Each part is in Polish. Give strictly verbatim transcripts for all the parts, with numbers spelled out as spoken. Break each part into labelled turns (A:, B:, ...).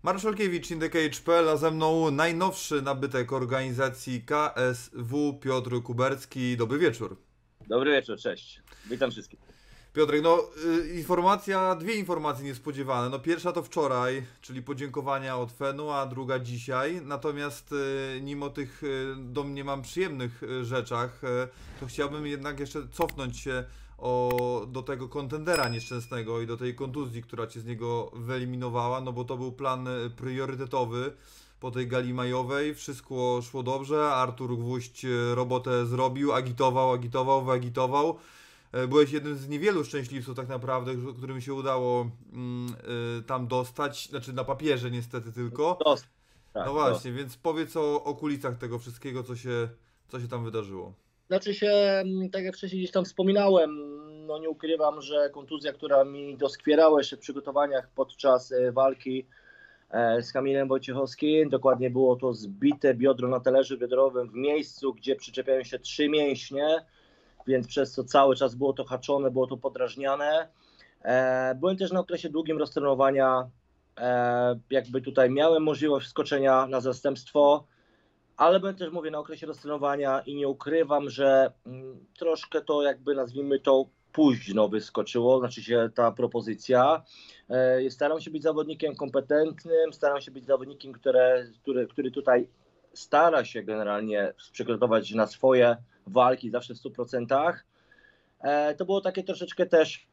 A: Marszalkiewicz, Indecage kropka p l, a ze mną najnowszy nabytek organizacji K S W, Piotr Kubercki. Dobry wieczór.
B: Dobry wieczór, cześć. Witam wszystkich.
A: Piotrek, no y, informacja, dwie informacje niespodziewane. No pierwsza to wczoraj, czyli podziękowania od Fenu, a druga dzisiaj. Natomiast y, mimo tych y, do mnie mam przyjemnych y, rzeczach, y, to chciałbym jednak jeszcze cofnąć się o, do tego kontendera nieszczęsnego i do tej kontuzji, która cię z niego wyeliminowała, no bo to był plan y, priorytetowy. Po tej gali majowej wszystko szło dobrze, Artur Gwóźdź y, robotę zrobił, agitował, agitował, wyagitował. Byłeś jednym z niewielu szczęśliwców tak naprawdę, którym się udało mm, y, tam dostać, znaczy na papierze niestety tylko.
B: Dost, tak,
A: No właśnie,
B: dost.
A: więc powiedz o okolicach tego wszystkiego, co się, co się tam wydarzyło.
B: Znaczy się, tak jak wcześniej gdzieś tam wspominałem, no nie ukrywam, że kontuzja, która mi doskwierała jeszcze w przygotowaniach podczas walki z Kamilem Wojciechowskim, dokładnie było to zbite biodro na talerzu biodrowym w miejscu, gdzie przyczepiają się trzy mięśnie, więc przez co cały czas było to haczone, było to podrażniane. Byłem też na okresie długim roztrenowania, jakby tutaj miałem możliwość wskoczenia na zastępstwo, ale byłem też, mówię, na okresie roztrenowania i nie ukrywam, że troszkę to jakby, nazwijmy to, późno wyskoczyło, znaczy się ta propozycja. Staram się być zawodnikiem kompetentnym, staram się być zawodnikiem, które, który, który tutaj stara się generalnie przygotować na swoje walki zawsze w stu procentach. To było takie troszeczkę też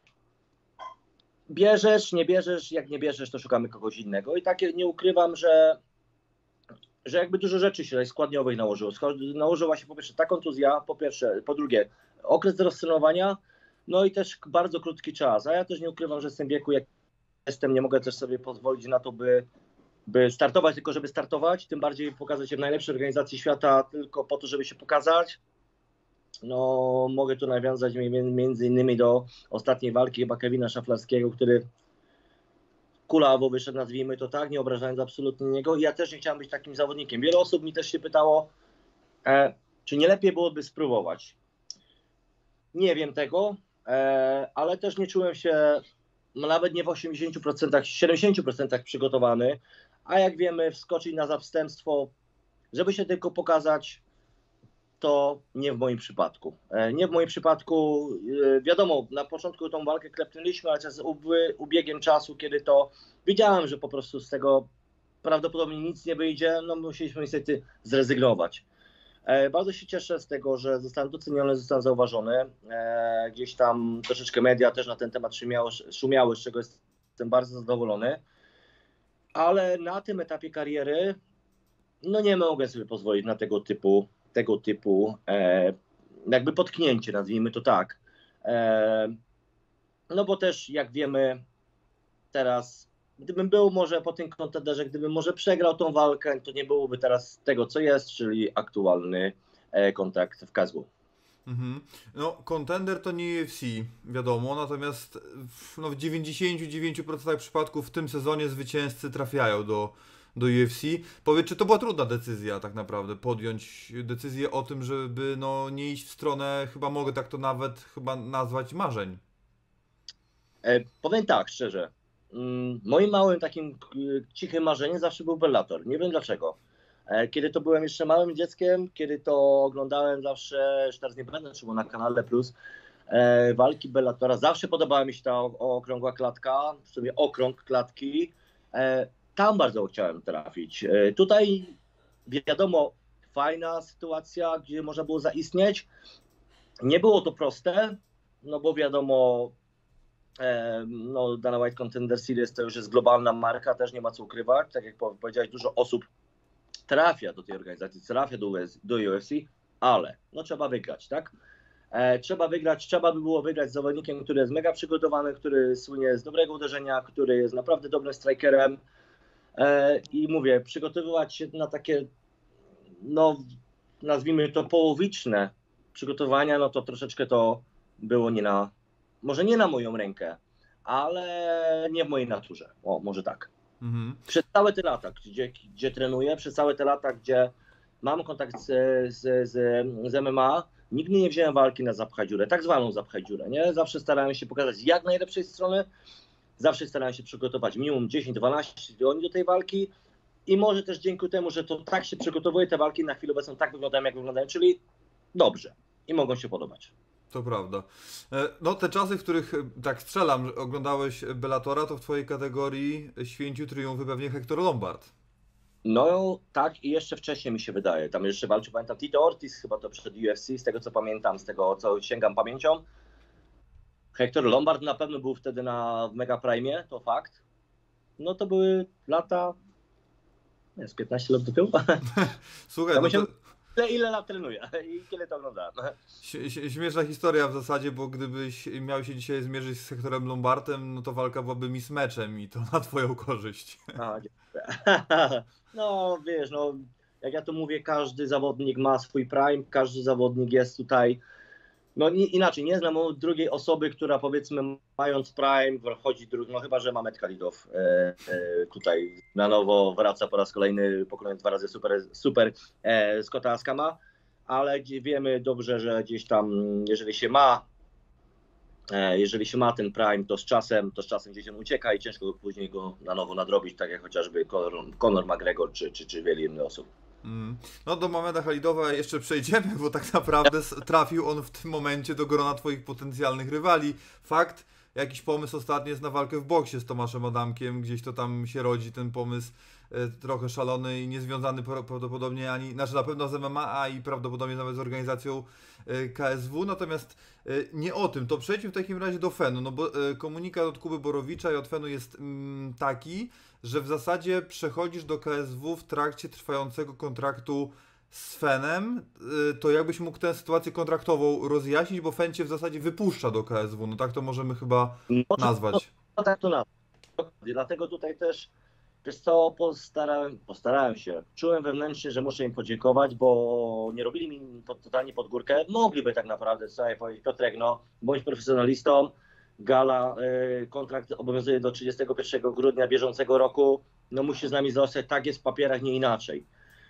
B: bierzesz, nie bierzesz, jak nie bierzesz, to szukamy kogoś innego. I takie nie ukrywam, że, że jakby dużo rzeczy się składniowych nałożyło. Nałożyła się po pierwsze ta kontuzja, po pierwsze, po drugie okres do roztrenowania, no i też bardzo krótki czas. A ja też nie ukrywam, że w tym wieku, jak jestem, nie mogę też sobie pozwolić na to, by by startować, tylko żeby startować, tym bardziej pokazać się w najlepszej organizacji świata tylko po to, żeby się pokazać. No, mogę tu nawiązać między innymi do ostatniej walki chyba Kevina Szaflarskiego, który kulawo wyszedł, nazwijmy to tak, nie obrażając absolutnie niego. I ja też nie chciałem być takim zawodnikiem. Wiele osób mi też się pytało, e, czy nie lepiej byłoby spróbować. Nie wiem tego, e, ale też nie czułem się nawet nie w osiemdziesięciu procentach, siedemdziesięciu procentach przygotowany. A jak wiemy, wskoczyć na zastępstwo, żeby się tylko pokazać, to nie w moim przypadku. Nie w moim przypadku, wiadomo, na początku tą walkę klepnęliśmy, ale z ubiegiem czasu, kiedy to wiedziałem, że po prostu z tego prawdopodobnie nic nie wyjdzie, no musieliśmy niestety zrezygnować. Bardzo się cieszę z tego, że zostałem doceniony, zostałem zauważony. Gdzieś tam troszeczkę media też na ten temat szumiały, szumiały, z czego jestem bardzo zadowolony. Ale na tym etapie kariery no nie mogę sobie pozwolić na tego typu, tego typu e, jakby potknięcie, nazwijmy to tak. E, no bo też jak wiemy teraz, gdybym był może po tym kontenderze, gdybym może przegrał tą walkę, to nie byłoby teraz tego, co jest, czyli aktualny e, kontakt w K S W.
A: Mhm. No, kontender to nie U F C, wiadomo, natomiast w, no, w dziewięćdziesięciu dziewięciu procentach przypadków w tym sezonie zwycięzcy trafiają do, do U F C. Powiedz, czy to była trudna decyzja tak naprawdę, podjąć decyzję o tym, żeby no, nie iść w stronę, chyba mogę tak to nawet chyba nazwać, marzeń?
B: E, powiem tak, szczerze, moim małym takim cichym marzeniem zawsze był Bellator, nie wiem dlaczego. Kiedy to byłem jeszcze małym dzieckiem, kiedy to oglądałem zawsze, już teraz nie będę, czy było na Kanale Plus, e, walki Bellatora, zawsze podobała mi się ta okrągła klatka, w sumie okrąg klatki, e, tam bardzo chciałem trafić. E, tutaj wiadomo, fajna sytuacja, gdzie można było zaistnieć. Nie było to proste, no bo wiadomo, e, no Dana White Contender Series to już jest globalna marka, też nie ma co ukrywać, tak jak powiedziałeś, dużo osób trafia do tej organizacji, trafia do, do U F C, ale no trzeba wygrać, tak? E, trzeba wygrać, trzeba by było wygrać z zawodnikiem, który jest mega przygotowany, który słynie z dobrego uderzenia, który jest naprawdę dobrym strikerem e, i mówię, przygotowywać się na takie, no nazwijmy to połowiczne przygotowania, no to troszeczkę to było nie na, może nie na moją rękę, ale nie w mojej naturze, o może tak. Mhm. Przez całe te lata, gdzie, gdzie trenuję, przez całe te lata, gdzie mam kontakt z, z, z, z M M A, nigdy nie wziąłem walki na zapchaj dziurę, tak zwaną zapchaj dziurę, nie? Zawsze starałem się pokazać jak najlepszej strony, zawsze starałem się przygotować minimum dziesięć dwanaście tygodni do tej walki i może też dzięki temu, że to tak się przygotowuje, te walki na chwilę obecną tak wyglądają, jak wyglądają, czyli dobrze i mogą się podobać.
A: To prawda. No te czasy, w których tak strzelam, że oglądałeś Bellatora, to w twojej kategorii święcił triumfy pewnie Hector Lombard.
B: No tak i jeszcze wcześniej mi się wydaje. Tam jeszcze walczył, pamiętam, Tito Ortiz chyba to przed U F C, z tego co pamiętam, z tego co sięgam pamięcią. Hector Lombard na pewno był wtedy na w Mega Prime, to fakt. No to były lata, nie, z piętnaście lat do tyłu.
A: Słuchaj,
B: ja
A: no to...
B: ile, ile lat trenuję i kiedy to oglądałem.
A: Śmieszna historia w zasadzie, bo gdybyś miał się dzisiaj zmierzyć z Hectorem Lombardem, no to walka byłaby mismatchem i to na twoją korzyść.
B: A, no wiesz, no jak ja to mówię, każdy zawodnik ma swój prime, każdy zawodnik jest tutaj, no nie, inaczej, nie znam drugiej osoby, która powiedzmy mając prime wchodzi drugi, no chyba, że Mamet Khalidow e, e, tutaj na nowo wraca po raz kolejny, pokonując dwa razy super, super e, Scotta Askama, ale wiemy dobrze, że gdzieś tam, jeżeli się ma Jeżeli się ma ten prime, to z czasem, to z czasem gdzieś on ucieka i ciężko później go na nowo nadrobić, tak jak chociażby Conor, Conor McGregor czy, czy, czy wiele innych osób.
A: Mm. No do Mameda Khalidowa jeszcze przejdziemy, bo tak naprawdę trafił on w tym momencie do grona twoich potencjalnych rywali. Fakt, jakiś pomysł ostatni jest na walkę w boksie z Tomaszem Adamkiem, gdzieś to tam się rodzi ten pomysł e, trochę szalony i niezwiązany prawdopodobnie ani, znaczy na pewno z M M A, a i prawdopodobnie nawet z organizacją e, K S W, natomiast e, nie o tym, to przejdźmy w takim razie do Fenu, no bo e, komunikat od Kuby Borowicza i od Fenu jest mm, taki, że w zasadzie przechodzisz do K S W w trakcie trwającego kontraktu z Fenem, to jakbyś mógł tę sytuację kontraktową rozjaśnić, bo Fen cię w zasadzie wypuszcza do K S W, no tak to możemy chyba nazwać.
B: No tak to nazwać. Dlatego tutaj też, wiesz co, postarałem, postarałem się. Czułem wewnętrznie, że muszę im podziękować, bo nie robili mi pod, totalnie pod górkę. Mogliby tak naprawdę sobie powiedzieć, Piotrek, no bądź profesjonalistą, gala, y, kontrakt obowiązuje do trzydziestego pierwszego grudnia bieżącego roku, no musi z nami zostać, tak jest w papierach, nie inaczej.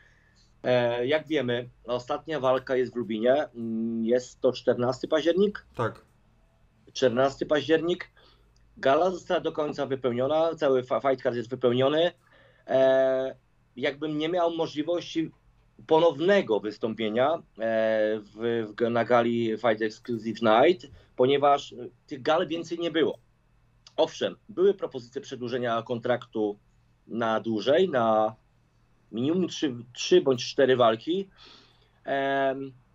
B: E, jak wiemy, ostatnia walka jest w Lubinie, jest to czternasty październik?
A: Tak.
B: czternasty październik. Gala została do końca wypełniona, cały fight card jest wypełniony. E, jakbym nie miał możliwości ponownego wystąpienia e, w, w, na gali Fight Exclusive Night, ponieważ tych gal więcej nie było. Owszem, były propozycje przedłużenia kontraktu na dłużej, na minimum trzy bądź cztery walki, e,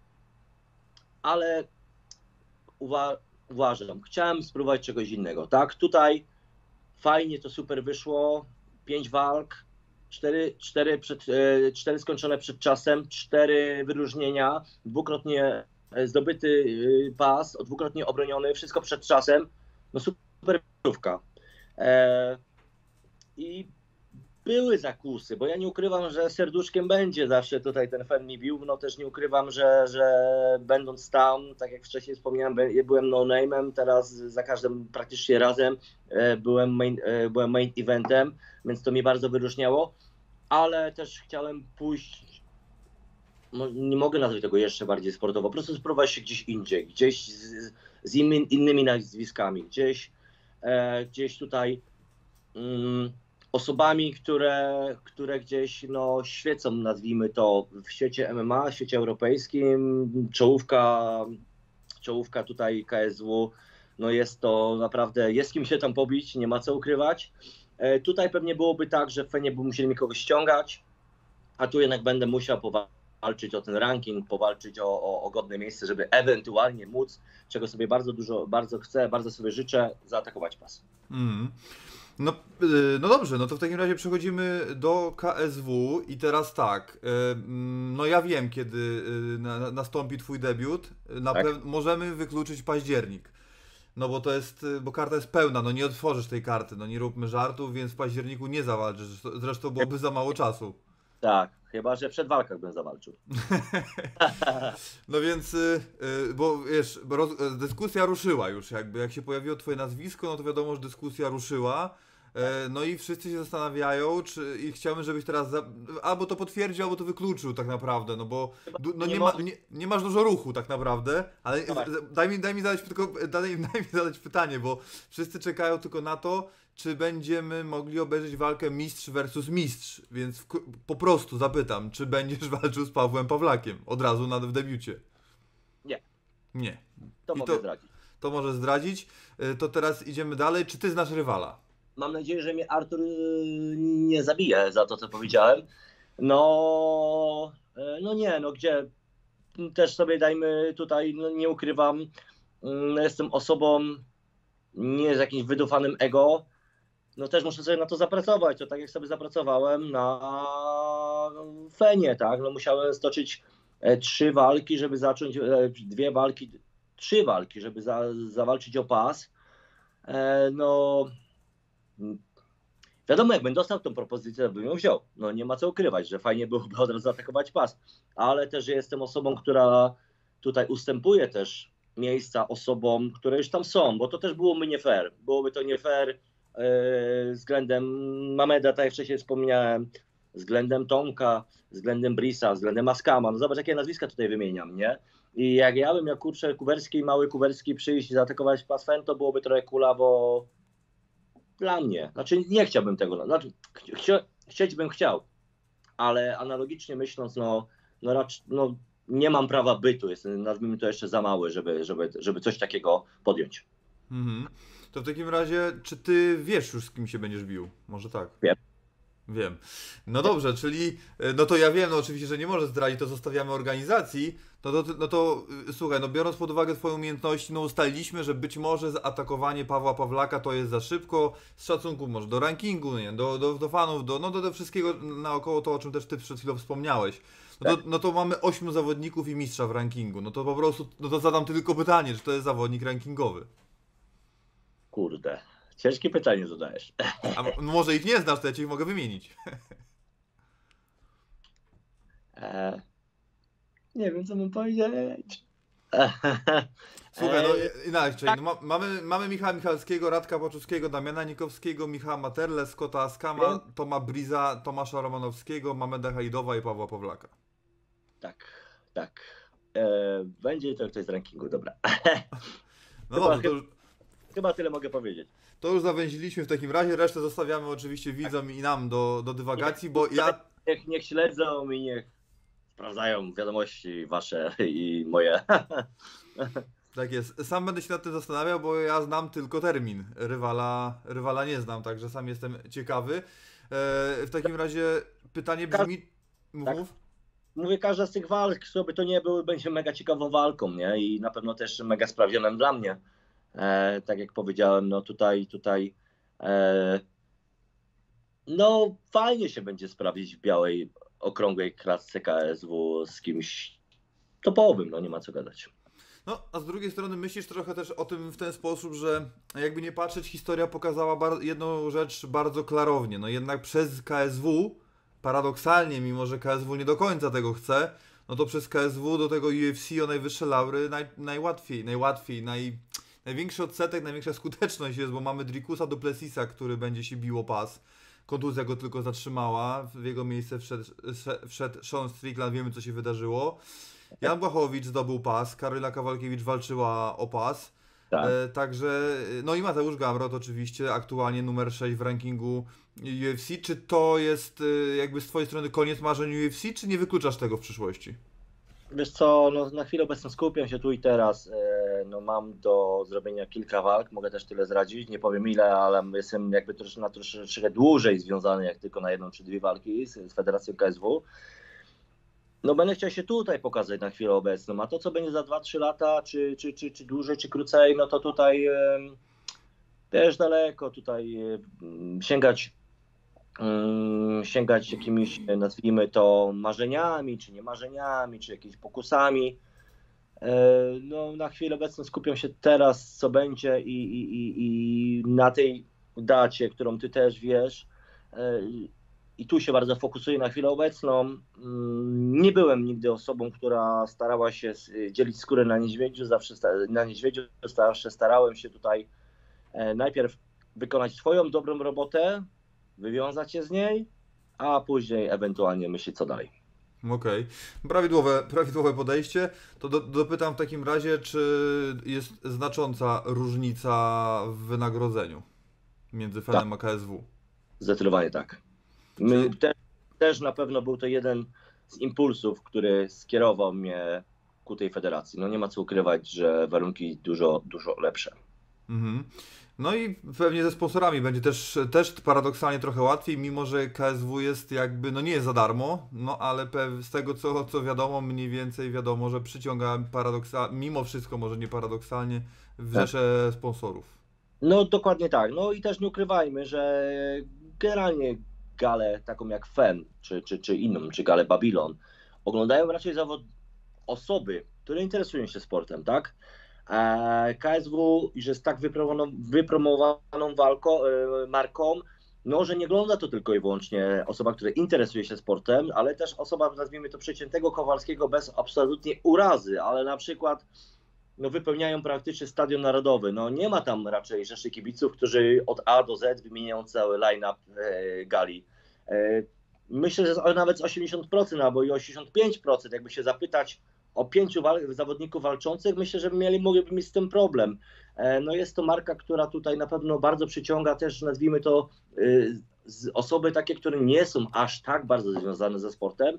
B: ale uwa uważam, chciałem spróbować czegoś innego, tak? Tutaj fajnie to super wyszło, pięć walk, cztery, cztery, przed, cztery skończone przed czasem, cztery wyróżnienia, dwukrotnie zdobyty pas, dwukrotnie obroniony, wszystko przed czasem, no super wyrówka. E, I były zakusy, bo ja nie ukrywam, że serduszkiem będzie zawsze tutaj ten Fen mi bił, no też nie ukrywam, że, że będąc tam, tak jak wcześniej wspomniałem, byłem no-name'em, teraz za każdym praktycznie razem byłem main, byłem main eventem, więc to mnie bardzo wyróżniało, ale też chciałem pójść, no nie mogę nazwać tego jeszcze bardziej sportowo, po prostu spróbować się gdzieś indziej, gdzieś z, z innymi, innymi nazwiskami, gdzieś, e, gdzieś tutaj mm, osobami, które, które gdzieś no, świecą, nazwijmy to, w świecie M M A, w świecie europejskim, czołówka, czołówka tutaj K S W, no jest to naprawdę, jest kim się tam pobić, nie ma co ukrywać. E, tutaj pewnie byłoby tak, że w Fenie by musieli mi kogoś ściągać, a tu jednak będę musiał powalczyć o ten ranking, powalczyć o, o, o godne miejsce, żeby ewentualnie móc, czego sobie bardzo dużo, bardzo chcę, bardzo sobie życzę, zaatakować pas. Mm.
A: No, no dobrze, no to w takim razie przechodzimy do K S W i teraz tak, no ja wiem, kiedy nastąpi twój debiut, na tak. pew- możemy wykluczyć październik, no bo to jest, bo karta jest pełna, no nie otworzysz tej karty, no nie róbmy żartów, więc w październiku nie zawalczysz, zresztą byłoby za mało czasu.
B: Tak, chyba że przed walką bym zawalczył.
A: No więc, bo wiesz, dyskusja ruszyła już, jakby jak się pojawiło twoje nazwisko, no to wiadomo, że dyskusja ruszyła. E, no i wszyscy się zastanawiają, czy i chciałbym, żebyś teraz za, albo to potwierdził, albo to wykluczył tak naprawdę, no bo du, no nie, ma, nie, nie masz dużo ruchu tak naprawdę, ale
B: Dawaj.
A: daj mi, daj mi zadać tylko, daj, daj mi zadać pytanie, bo wszyscy czekają tylko na to, czy będziemy mogli obejrzeć walkę mistrz versus mistrz, więc w, po prostu zapytam, czy będziesz walczył z Pawłem Pawlakiem od razu na, w debiucie?
B: Nie.
A: Nie.
B: To
A: I
B: mogę
A: to,
B: zdradzić.
A: to może zdradzić. To teraz idziemy dalej. Czy ty znasz rywala?
B: Mam nadzieję, że mnie Artur nie zabije za to, co powiedziałem. No, no nie, no gdzie też sobie dajmy tutaj, no nie ukrywam, jestem osobą nie z jakimś wydufanym ego. No też muszę sobie na to zapracować, to tak jak sobie zapracowałem na Fenie, tak? No musiałem stoczyć trzy walki, żeby zacząć, dwie walki, trzy walki, żeby za, zawalczyć o pas. No wiadomo, jakbym dostał tą propozycję, to bym ją wziął. No nie ma co ukrywać, że fajnie byłoby od razu zaatakować pas. Ale też jestem osobą, która tutaj ustępuje też miejsca osobom, które już tam są, bo to też byłoby nie fair. Byłoby to nie fair yy, względem Mameda, tak jak wcześniej wspomniałem, względem Tomka, względem Brisa, względem Askama. No zobacz, jakie nazwiska tutaj wymieniam, nie? I jak ja bym miał, kurczę, Kuberski, mały Kuberski przyjść i zaatakować pas Fen, to byłoby trochę kulawo dla mnie. Znaczy nie chciałbym tego, znaczy chcia, chcieć bym chciał, ale analogicznie myśląc, no, no, raczej, no nie mam prawa bytu, jestem, nazwijmy to jeszcze za mały, żeby, żeby, żeby coś takiego podjąć.
A: Mhm. To w takim razie, czy ty wiesz już, z kim się będziesz bił? Może tak?
B: Wiem.
A: Wiem. No dobrze, czyli, no to ja wiem, no oczywiście, że nie możesz zdradzić, to zostawiamy organizacji, no to, no to słuchaj, no biorąc pod uwagę twoje umiejętności, no ustaliliśmy, że być może zaatakowanie Pawła Pawlaka to jest za szybko, z szacunku może do rankingu, nie, do, do, do fanów, do, no do, do wszystkiego naokoło, to o czym też ty przed chwilą wspomniałeś. No to, no to mamy ośmiu zawodników i mistrza w rankingu, no to po prostu, no to zadam tylko pytanie, czy to jest zawodnik rankingowy?
B: Kurde, ciężkie pytanie zadajesz.
A: A może ich nie znasz, to ja ci ich mogę wymienić.
B: E, nie wiem, co mam powiedzieć.
A: Słuchaj, no inaczej, no, ma, mamy, mamy Michała Michalskiego, Radka Paczuskiego, Damiana Nikowskiego, Michała Materle, Scotta Askama, Toma Briza, Tomasza Romanowskiego, Mameda Hajdowa i Pawła Pawlaka.
B: Tak, tak. E, będzie to ktoś z rankingu, dobra.
A: No dobrze, to już,
B: chyba tyle mogę powiedzieć.
A: to już zawęziliśmy w takim razie, resztę zostawiamy oczywiście widzom i nam do, do dywagacji, bo ja...
B: Niech, niech śledzą i niech sprawdzają wiadomości wasze i moje.
A: Tak jest. Sam będę się nad tym zastanawiał, bo ja znam tylko termin. Rywala, rywala nie znam, także sam jestem ciekawy. E, w takim razie pytanie brzmi... Mów,
B: tak.
A: mów.
B: Mówię, każda z tych walk, żeby to nie były, będzie mega ciekawą walką, nie? I na pewno też mega sprawionym dla mnie. E, tak jak powiedziałem, no tutaj, tutaj e, no fajnie się będzie sprawdzić w białej, okrągłej klatce K S W z kimś topowym, no nie ma co gadać.
A: No, a z drugiej strony myślisz trochę też o tym w ten sposób, że jakby nie patrzeć, historia pokazała bar- jedną rzecz bardzo klarownie. No jednak przez K S W, paradoksalnie, mimo że K S W nie do końca tego chce, no to przez K S W do tego U F C o najwyższe laury naj- najłatwiej, najłatwiej, naj... największy odsetek, największa skuteczność jest, bo mamy Drickusa du Plessisa, który będzie się biło pas. Kontuzja go tylko zatrzymała, w jego miejsce wszedł, wszedł Sean Strickland, wiemy co się wydarzyło. Jan Błachowicz zdobył pas, Karola Kawalkiewicz walczyła o pas.
B: Tak.
A: E, także, no i Mateusz Gamrot oczywiście, aktualnie numer sześć w rankingu U F C. Czy to jest e, jakby z twojej strony koniec marzeń U F C, czy nie wykluczasz tego w przyszłości?
B: Wiesz co, no na chwilę obecną skupiam się tu i teraz. No mam do zrobienia kilka walk, mogę też tyle zdradzić, nie powiem ile, ale jestem jakby trosz, na troszeczkę dłużej związany jak tylko na jedną czy dwie walki z, z Federacją K S W. No będę chciał się tutaj pokazać na chwilę obecną, a to co będzie za dwa trzy lata, czy, czy, czy, czy dłużej, czy krócej, no to tutaj też daleko tutaj sięgać sięgać jakimiś, nazwijmy to, marzeniami, czy nie marzeniami, czy jakimiś pokusami. No, na chwilę obecną skupiam się teraz, co będzie i, i, i, i na tej dacie, którą ty też wiesz. I tu się bardzo fokusuję na chwilę obecną. Nie byłem nigdy osobą, która starała się dzielić skórę na niedźwiedziu, zawsze na niedźwiedziu zawsze starałem się tutaj najpierw wykonać swoją dobrą robotę, wywiązać się z niej, a później ewentualnie myśleć co dalej.
A: Okej, okay. Prawidłowe, prawidłowe podejście. To do, dopytam w takim razie, czy jest znacząca różnica w wynagrodzeniu między Fenem
B: Tak.
A: a K S W?
B: Zdecydowanie tak. My
A: Czy...
B: te, też na pewno był to jeden z impulsów, który skierował mnie ku tej federacji. No nie ma co ukrywać, że warunki dużo, dużo lepsze.
A: Mhm. No i pewnie ze sponsorami będzie też, też paradoksalnie trochę łatwiej, mimo że K S W jest jakby, no nie jest za darmo, no ale z tego co, co wiadomo, mniej więcej wiadomo, że przyciąga paradoksalnie, mimo wszystko może nie paradoksalnie, w rzeszę sponsorów.
B: No dokładnie tak. No i też nie ukrywajmy, że generalnie galę taką jak Fen, czy, czy, czy inną, czy galę Babylon, oglądają raczej zawod osoby, które interesują się sportem, tak? K S W, że jest tak wypromowaną, wypromowaną walką, marką, no, że nie ogląda to tylko i wyłącznie osoba, która interesuje się sportem, ale też osoba, nazwijmy to przeciętnego Kowalskiego bez absolutnie urazy, ale na przykład no, wypełniają praktycznie Stadion Narodowy. No, nie ma tam raczej rzeszy kibiców, którzy od A do Z wymieniają cały line-up e, gali. E, myślę, że nawet z osiemdziesiąt procent albo i osiemdziesiąt pięć procent, jakby się zapytać o pięciu wal- zawodników walczących, myślę, że mieli, mogliby mieć z tym problem. E, no jest to marka, która tutaj na pewno bardzo przyciąga też, nazwijmy to, y, z osoby takie, które nie są aż tak bardzo związane ze sportem.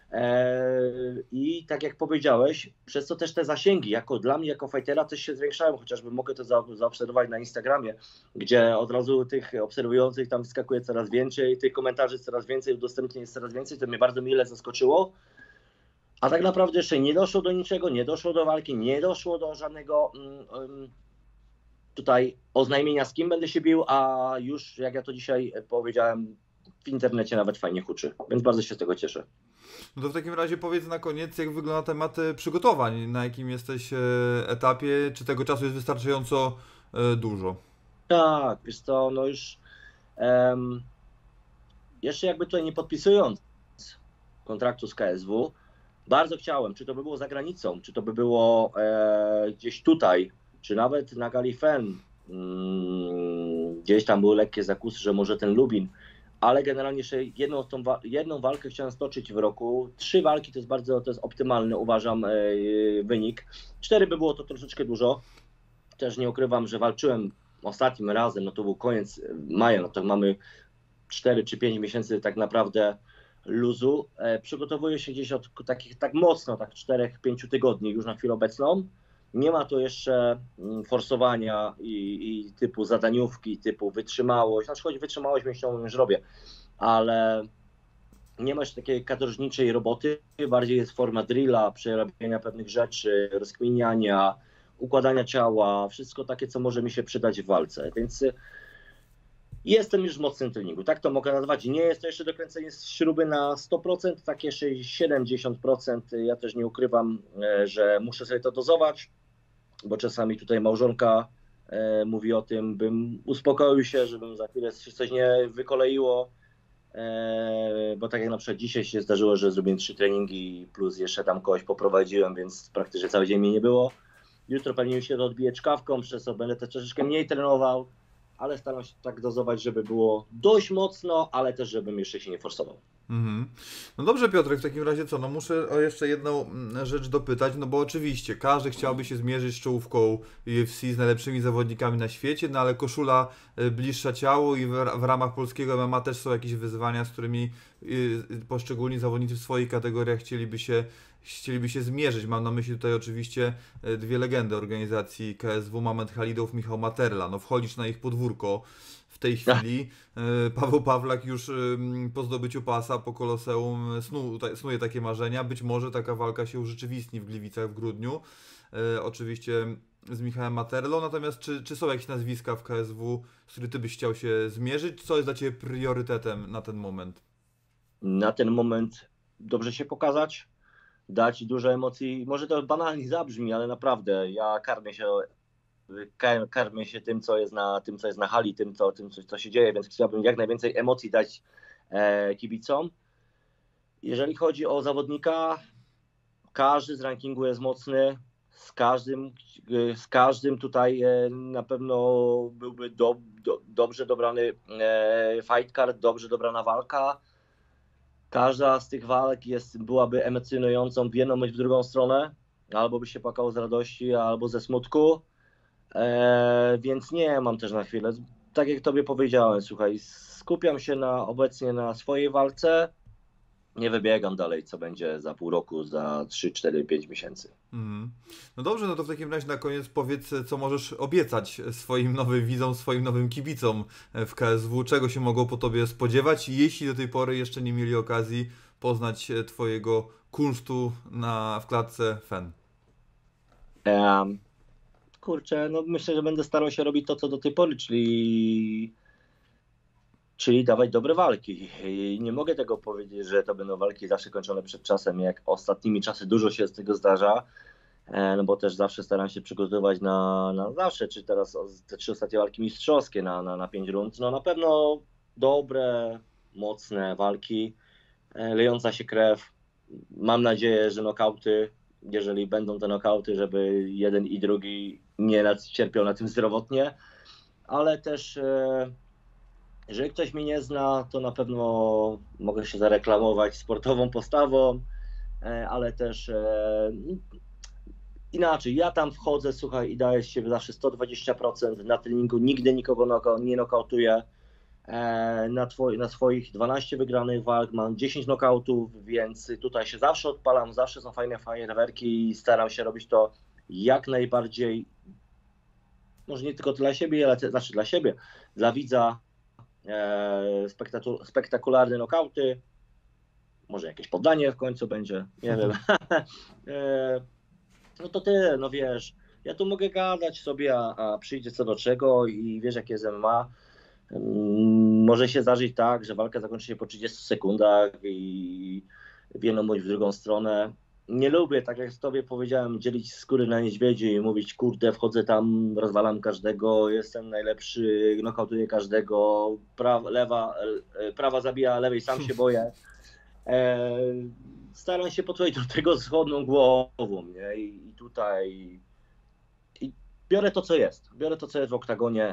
B: I tak jak powiedziałeś, przez to też te zasięgi, jako dla mnie, jako fightera też się zwiększają, chociażby mogę to za, zaobserwować na Instagramie, gdzie od razu tych obserwujących tam wyskakuje coraz więcej, tych komentarzy jest coraz więcej, udostępnień jest coraz więcej, to mnie bardzo mile zaskoczyło. A tak naprawdę jeszcze nie doszło do niczego, nie doszło do walki, nie doszło do żadnego um, tutaj oznajmienia, z kim będę się bił, a już jak ja to dzisiaj powiedziałem, w internecie nawet fajnie huczy, więc bardzo się z tego cieszę.
A: No to w takim razie powiedz na koniec, jak wygląda temat przygotowań, na jakim jesteś etapie, czy tego czasu jest wystarczająco dużo?
B: Tak, wiesz co, no już um, jeszcze jakby tutaj nie podpisując kontraktu z K S W, bardzo chciałem, czy to by było za granicą, czy to by było e, gdzieś tutaj, czy nawet na gali Fen, mm, gdzieś tam były lekkie zakusy, że może ten Lubin, ale generalnie jeszcze jedną, tą, jedną walkę chciałem stoczyć w roku. Trzy walki to jest bardzo, to jest optymalny, uważam, yy, wynik. Cztery by było to troszeczkę dużo. Też nie ukrywam, że walczyłem ostatnim razem, no to był koniec maja, no to mamy cztery czy pięć miesięcy tak naprawdę luzu. E, przygotowuję się gdzieś od takich, tak mocno, tak czterech pięciu tygodni już na chwilę obecną. Nie ma tu jeszcze forsowania i, i typu zadaniówki, typu wytrzymałość. Znaczy choć wytrzymałość mięśniową już robię, ale nie ma jeszcze takiej katorżniczej roboty. Bardziej jest forma drilla, przerabiania pewnych rzeczy, rozkminiania, układania ciała, wszystko takie, co może mi się przydać w walce. Więc jestem już w mocnym treningu. Tak to mogę nazwać. Nie jest to jeszcze dokręcenie z śruby na sto procent, takie siedemdziesiąt procent. Ja też nie ukrywam, że muszę sobie to dozować, bo czasami tutaj małżonka e, mówi o tym, bym uspokoił się, żebym za chwilę się coś nie wykoleiło, e, bo tak jak na przykład dzisiaj się zdarzyło, że zrobiłem trzy treningi plus jeszcze tam kogoś poprowadziłem, więc praktycznie cały dzień mnie nie było. Jutro pewnie się to odbije czkawką, przez co będę też troszeczkę mniej trenował, ale staram się tak dozować, żeby było dość mocno, ale też żebym jeszcze się nie forsował.
A: Mhm. No dobrze, Piotrek, w takim razie co, no muszę o jeszcze jedną rzecz dopytać, no bo oczywiście każdy chciałby się zmierzyć z czołówką U F C, z najlepszymi zawodnikami na świecie, no ale koszula bliższa ciału i w, w ramach polskiego M M A też są jakieś wyzwania, z którymi y, poszczególni zawodnicy w swoich kategoriach chcieliby się, chcieliby się zmierzyć. Mam na myśli tutaj oczywiście dwie legendy organizacji K S W, Mamet Halidow, Michał Materla. No wchodzisz na ich podwórko w tej chwili. Paweł Pawlak już po zdobyciu pasa, po Koloseum snu, snuje takie marzenia. Być może taka walka się urzeczywistni w Gliwicach w grudniu. Oczywiście z Michałem Materlą. Natomiast czy, czy są jakieś nazwiska w K S W, z którymi ty byś chciał się zmierzyć? Co jest dla ciebie priorytetem na ten moment?
B: Na ten moment dobrze się pokazać, dać dużo emocji. Może to banalnie zabrzmi, ale naprawdę ja karmię się karmię się tym, co jest na tym, co jest na hali, tym, co, tym co, co się dzieje, więc chciałbym jak najwięcej emocji dać e, kibicom. Jeżeli chodzi o zawodnika, każdy z rankingu jest mocny. z każdym, z każdym tutaj na pewno byłby do, do, dobrze dobrany fight card, dobrze dobrana walka. Każda z tych walk jest, byłaby emocjonującą w jedną bądź w drugą stronę. Albo by się płakało z radości, albo ze smutku. E, więc nie mam też na chwilę. Tak jak tobie powiedziałem, słuchaj, skupiam się na, obecnie na swojej walce. Nie wybiegam dalej, co będzie za pół roku, za trzy, cztery, pięć miesięcy.
A: Mm. No dobrze, no to w takim razie na koniec powiedz, co możesz obiecać swoim nowym widzom, swoim nowym kibicom w K S W, czego się mogą po tobie spodziewać, jeśli do tej pory jeszcze nie mieli okazji poznać twojego kunsztu na, w klatce F E N.
B: Um, kurczę, no myślę, że będę starał się robić to, co do tej pory, czyli czyli dawać dobre walki. I nie mogę tego powiedzieć, że to będą walki zawsze kończone przed czasem, jak ostatnimi czasy dużo się z tego zdarza, no bo też zawsze staram się przygotowywać na, na zawsze, czy teraz te trzy ostatnie walki mistrzowskie na, na, na pięć rund, no na pewno dobre, mocne walki, lejąca się krew. Mam nadzieję, że nokauty, jeżeli będą te nokauty, żeby jeden i drugi nie cierpiał na tym zdrowotnie, ale też jeżeli ktoś mnie nie zna, to na pewno mogę się zareklamować sportową postawą, ale też inaczej, ja tam wchodzę, słuchaj, i daję z siebie zawsze sto dwadzieścia procent na treningu, nigdy nikogo nie nokautuję. Na, twoi, na swoich dwanaście wygranych walk mam dziesięć nokautów, więc tutaj się zawsze odpalam, zawsze są fajne fajerwerki i staram się robić to jak najbardziej, może nie tylko dla siebie, ale też, znaczy dla siebie, dla widza, e, spektakularne nokauty, może jakieś poddanie w końcu będzie, nie wiem. e, no to tyle, no wiesz, ja tu mogę gadać sobie, a, a przyjdzie co do czego i wiesz, jakie jest M M A. Może się zdarzyć tak, że walka zakończy się po trzydziestu sekundach i w jedną bądź w drugą stronę. Nie lubię, tak jak tobie powiedziałem, dzielić skóry na niedźwiedzie i mówić, kurde, wchodzę tam, rozwalam każdego, jestem najlepszy, nokautuję każdego, prawa, lewa, prawa zabija lewej, sam się boję. E, staram się podchodzić do tego z chłodną głową, nie? I, i tutaj i biorę to, co jest. Biorę to, co jest w oktagonie.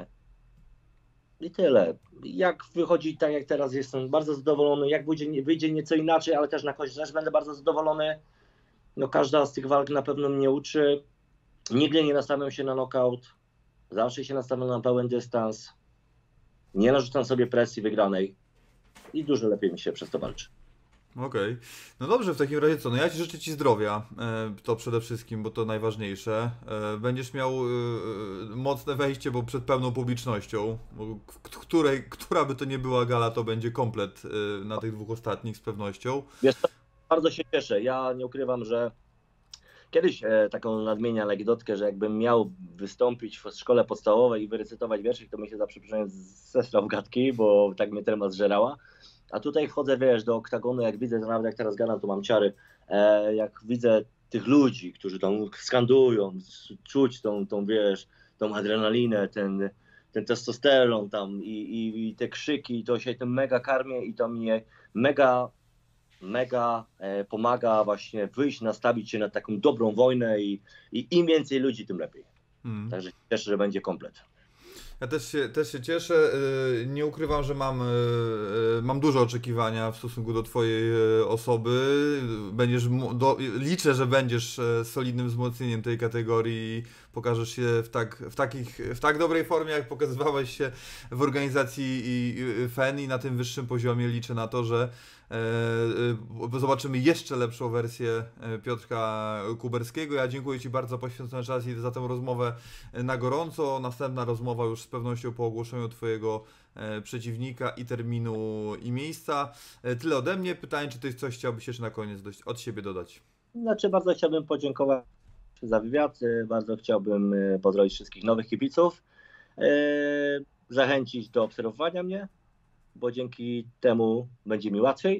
B: I tyle. Jak wychodzi tak jak teraz, jestem bardzo zadowolony. Jak wyjdzie, wyjdzie nieco inaczej, ale też na kość też będę bardzo zadowolony. No każda z tych walk na pewno mnie uczy. Nigdy nie nastawiam się na knockout. Zawsze się nastawiam na pełen dystans. Nie narzucam sobie presji wygranej. I dużo lepiej mi się przez to walczy.
A: Okej. Okay. No dobrze, w takim razie co? No ja Ci życzę Ci zdrowia, to przede wszystkim, bo to najważniejsze. Będziesz miał mocne wejście, bo przed pełną publicznością, w której, która by to nie była gala, to będzie komplet na tych dwóch ostatnich z pewnością.
B: Wiesz, bardzo się cieszę. Ja nie ukrywam, że kiedyś taką nadmienię anegdotkę, że jakbym miał wystąpić w szkole podstawowej i wyrecytować wierszyk, to mi się za przeproszeniem zesrał w gadki, bo tak mnie trema zżerała. A tutaj wchodzę, wiesz, do oktagonu, jak widzę, to nawet jak teraz gadam, to mam ciary, e, jak widzę tych ludzi, którzy tam skandują, czuć tą, tą wiesz, tą adrenalinę, ten, ten testosteron tam i, i, i te krzyki, to się tym mega karmię i to mnie mega, mega e, pomaga właśnie wyjść, nastawić się na taką dobrą wojnę i, i im więcej ludzi, tym lepiej. Mm. Także cieszę, że będzie komplet.
A: Ja też się, też się cieszę. Nie ukrywam, że mam, mam duże oczekiwania w stosunku do Twojej osoby. Będziesz, do, liczę, że będziesz solidnym wzmocnieniem tej kategorii i pokażesz się w tak, w, takich, w tak dobrej formie, jak pokazywałeś się w organizacji F E N i na tym wyższym poziomie. Liczę na to, że zobaczymy jeszcze lepszą wersję Piotrka Kuberskiego. Ja dziękuję Ci bardzo za poświęcony czas i za tę rozmowę na gorąco. Następna rozmowa już z pewnością po ogłoszeniu Twojego przeciwnika i terminu i miejsca. Tyle ode mnie. Pytanie, czy Ty coś chciałbyś jeszcze na koniec od siebie dodać?
B: Znaczy, bardzo chciałbym podziękować za wywiad. Bardzo chciałbym pozdrowić wszystkich nowych kibiców. Zachęcić do obserwowania mnie, bo dzięki temu będzie mi łatwiej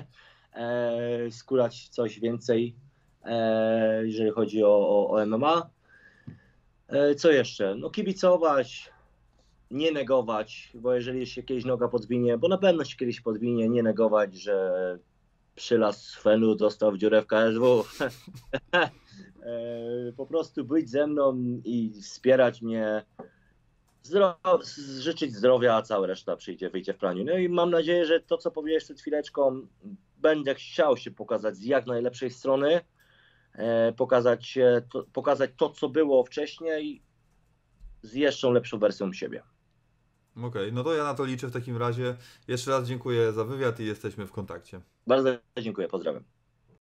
B: e, skulać coś więcej, e, jeżeli chodzi o, o, o M M A. E, co jeszcze? No kibicować, nie negować, bo jeżeli się kiedyś noga podwinie, bo na pewno się kiedyś podwinie, nie negować, że przylas F E N-u dostał w dziurę w K S W. e, po prostu być ze mną i wspierać mnie, zdro życzyć zdrowia, a cała reszta przyjdzie, wyjdzie w planie. No i mam nadzieję, że to, co powiedziałeś przed chwileczką, będę chciał się pokazać z jak najlepszej strony, e, pokazać, się, to, pokazać to, co było wcześniej z jeszcze lepszą wersją siebie.
A: Okej, okay, no to ja na to liczę w takim razie. Jeszcze raz dziękuję za wywiad i jesteśmy w kontakcie.
B: Bardzo dziękuję, pozdrawiam.